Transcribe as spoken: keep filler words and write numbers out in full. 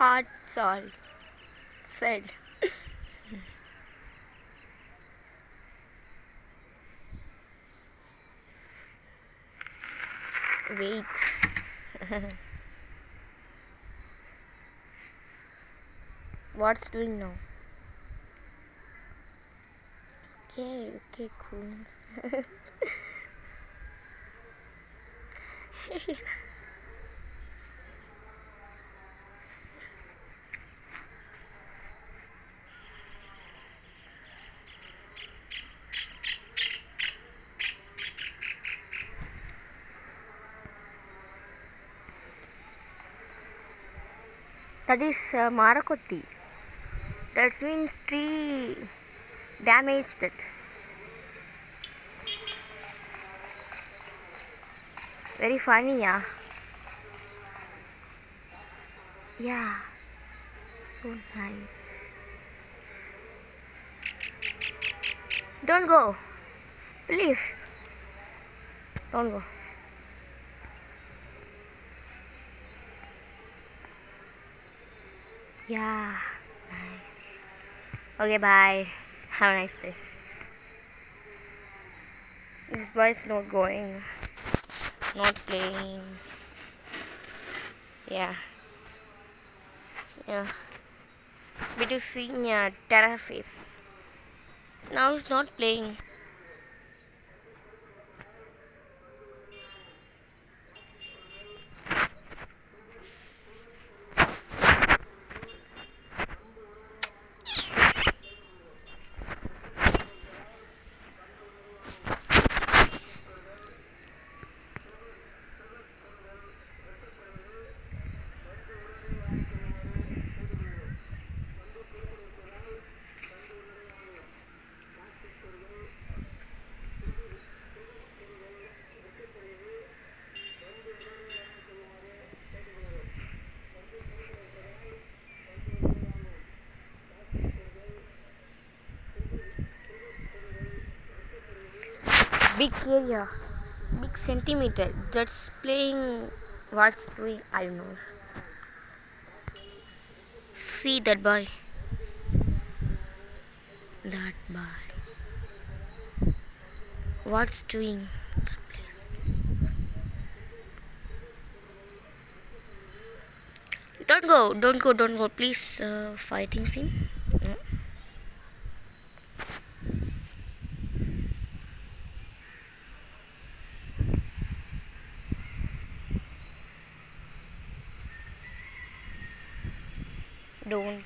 Hot salt. Said. Wait. What's doing now? Okay, okay, cool. That is uh, Marakotti. That means tree damaged it. Very funny, yeah. Yeah. So nice. Don't go. Please. Don't go. Yeah. Nice. Okay, bye. Have a nice day. This boy is not going. Not playing. Yeah. Yeah. We just seeing a terror face. Now he's not playing. Big area. Big centimeter. That's playing. What's doing? I don't know. See that boy. That boy. What's doing that place? Don't go, don't go, don't go. Please, uh, fighting scene. No. Don't.